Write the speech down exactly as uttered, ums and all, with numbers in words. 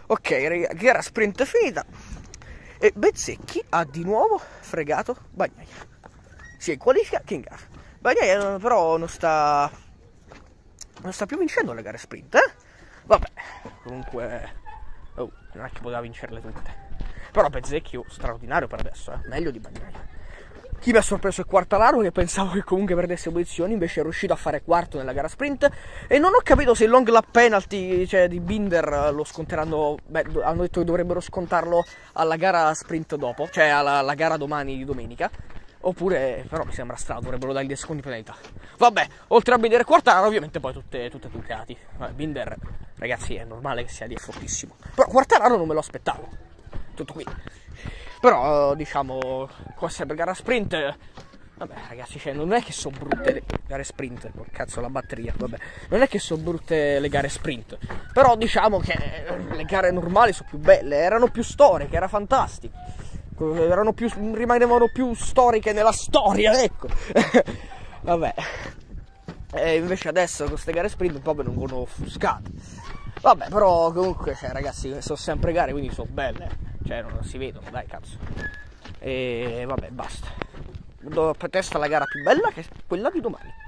Ok, raga, gara sprint finita. E Bezzecchi ha di nuovo fregato Bagnaia. Si è qualificato in gara. Bagnaia però non sta non sta più vincendo le gare sprint, eh? Vabbè, comunque oh, non è che poteva vincerle tutte. Però Bezzecchi oh, straordinario per adesso, eh? Meglio di Bagnaia. Chi mi ha sorpreso è Quartararo, che pensavo che comunque perdesse posizioni, invece è riuscito a fare quarto nella gara sprint. E non ho capito se il long lap penalty, cioè di Binder, lo sconteranno. Beh, hanno detto che dovrebbero scontarlo alla gara sprint dopo, cioè alla, alla gara domani di domenica. Oppure, però mi sembra strano, dovrebbero dargli dei secondi penalità. Vabbè, oltre a Binder e Quartararo, ovviamente poi tutte, tutte Ducati. Vabbè, Binder, ragazzi, è normale che sia lì, è fortissimo. Però Quartararo non me lo aspettavo. Tutto qui. Però, diciamo, qua sempre gara sprint. Vabbè, ragazzi, cioè, non è che sono brutte le gare sprint. Oh, cazzo, la batteria, vabbè. Non è che sono brutte le gare sprint. Però, diciamo che le gare normali sono più belle. Erano più storiche, era fantastico. Erano più, rimanevano più storiche nella storia, ecco. Vabbè. E invece adesso con queste gare sprint un po' vengono offuscate. Vabbè, però comunque, cioè, ragazzi, sono sempre gare, quindi sono belle. Cioè, non si vedono, dai, cazzo. E vabbè, basta. Testa la gara più bella, che è quella di domani.